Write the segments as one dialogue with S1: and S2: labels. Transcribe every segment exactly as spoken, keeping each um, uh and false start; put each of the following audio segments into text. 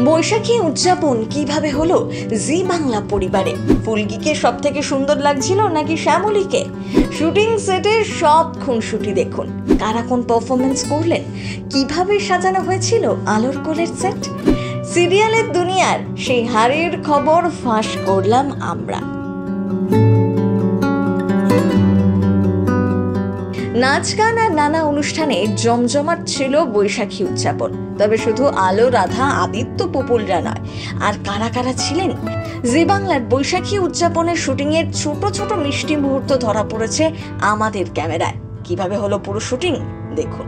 S1: বৈশাখী উদযাপন কিভাবে হলো জি বাংলা পরিবারে? ফুলকিকে সব থেকে সুন্দর লাগছিল নাকি শ্যামলীকে? শুটিং সেটের সব খুনসুটি দেখুন। কারা কোন পারফরমেন্স করলেন, কিভাবে সাজানো হয়েছিল আলোর কোলের সেট। সিরিয়ালের দুনিয়ার সেই হারের খবর ফাঁস করলাম আমরা। নাচ গান আর নানা অনুষ্ঠানে জমজমাট ছিল বৈশাখী উদযাপন। তবে শুধু আলো, রাধা, আদিত্য, পুপুলরা নয়, আর কারা কারা ছিলেন? জি বাংলার বৈশাখী উদযাপনের শুটিং এর ছোট ছোট মিষ্টি মুহূর্ত ধরা পড়েছে আমাদের ক্যামেরায়। কিভাবে হলো পুরো শুটিং দেখুন।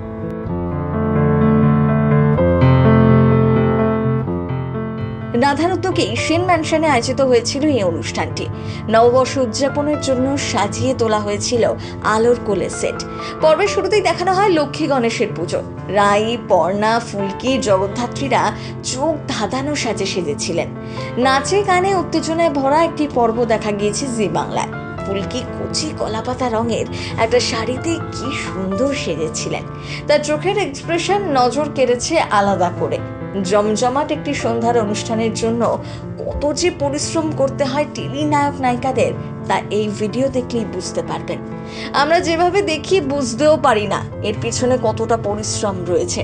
S1: রাধার উদ্যোগে সেন ম্যানশনে আয়োজিত হয়েছিল এই অনুষ্ঠানটি। নববর্ষ উদযাপনের জন্য সাজিয়ে তোলা হয়েছিল আলোর কোলে সেট। পর্বের শুরুতেই দেখানো হয় লক্ষ্মী গণেশের পুজো। রাই, পর্ণা, ফুলকি, জগদ্ধাত্রীরা চোখ ধাঁধানো সাজে সেজেছিলেন। নাচে গানে উত্তেজনায় ভরা একটি পর্ব দেখা গিয়েছে জি বাংলায়। ফুলকি কচি কলাপাতা রঙের একটা শাড়িতে কি সুন্দর সেজেছিলেন। তার চোখের এক্সপ্রেশন নজর কেড়েছে আলাদা করে। জমজমাট একটি সন্ধ্যার অনুষ্ঠানের জন্য কত যে পরিশ্রম করতে হয় টেলি নায়ক নায়িকাদের, তা এই ভিডিও দেখলেই বুঝতে পারবেন। আমরা যেভাবে দেখি বুঝতেও পারি না এর পিছনে কতটা পরিশ্রম রয়েছে।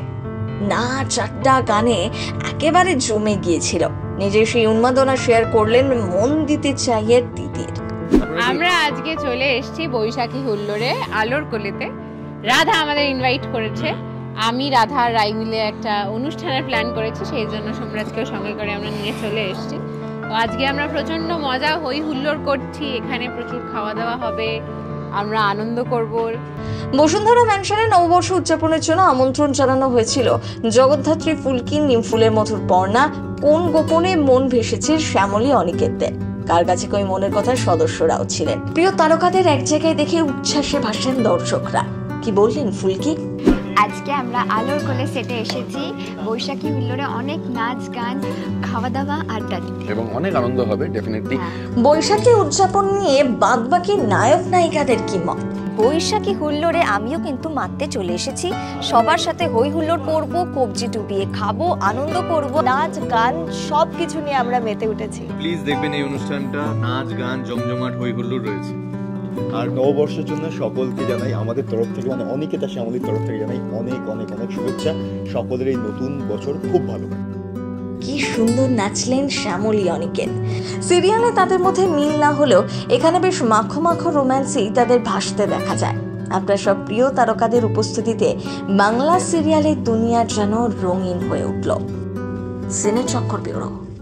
S1: নাচ, আড্ডা, গানে একেবারে জমে গিয়েছিল। নিজে সেই উন্মাদনা শেয়ার করলেন মন দিতে চাইয়ের দিদির।
S2: আমরা আজকে চলে এসেছি বৈশাখী হুল্লোড়ে আলোর কোলেতে। রাধা আমাদের ইনভাইট করেছে। আমি রাধা আর রাই মিলে একটা অনুষ্ঠানের প্ল্যান করেছি, সেই জন্য সোমরাজকেও সঙ্গে করে আমরা নিয়ে চলে এসেছি। তো আজকে আমরা প্রচন্ড মজা হই হুল্লোড় করছি। এখানে প্রচুর খাওয়া দাওয়া হবে, আমরা আনন্দ করব।
S1: বসুন্ধরা ম্যানশনে নববর্ষ উদযাপনের জন্য আমন্ত্রণ জানানো হয়েছিল জগদ্ধাত্রী, ফুলকি, নিমফুলের মধুর পর্ণা, কোন গোপনে মন ভেসেছে শ্যামলী, অনিকেতদের। কার কাছে কই মনের কথা সদস্যরাও ছিলেন। প্রিয় তারকাদের এক জায়গায় দেখে উচ্ছ্বাসে ভাসেন দর্শকরা। কি বললেন ফুলকি?
S3: আজকে আমরা আলোর কোলে সেটে এসেছি। বৈশাখী হুল্লোড়ে অনেক নাচ গান, খাওয়া দাওয়া, আড্ডা দিতে
S4: এবং অনেক আনন্দ হবে ডেফিনেটলি।
S1: বৈশাখী উদযাপন নিয়ে বাদবাকি নায়ক নায়িকাদের কি মত?
S5: বৈশাখী হুল্লোড়ে আমিও কিন্তু মারতে চলে এসেছি। সবার সাথে হই হুল্লোড় করবো, কবজি ডুবিয়ে খাবো, আনন্দ করব, নাচ গান সব কিছু নিয়ে আমরা মেতে উঠেছি।
S6: প্লিজ দেখবেন এই অনুষ্ঠানটা, নাচ গান জমজমাট হই হুল্লোড় রয়েছে।
S7: আর নববর্ষের জন্য সকলকে জানাই আমাদের তরফ থেকে, মানে অনিকেতা শ্যামলীর তরফ থেকে জানাই অনেক অনেক অনেক শুভেচ্ছা। সকলের এই নতুন বছর খুব ভালো হয়।
S1: কি সুন্দর নাচলেন শ্যামলী, অনিকেত। সিরিয়ালে তাদের মধ্যে মিল না হলেও এখানে বেশ মাখো মাখো রোম্যান্সই তাদের ভাসতে দেখা যায়। আপনার সব প্রিয় তারকাদের উপস্থিতিতে বাংলা সিরিয়ালের দুনিয়া যেন রঙিন হয়ে উঠল। সিনে চক্কর ব্যুরো।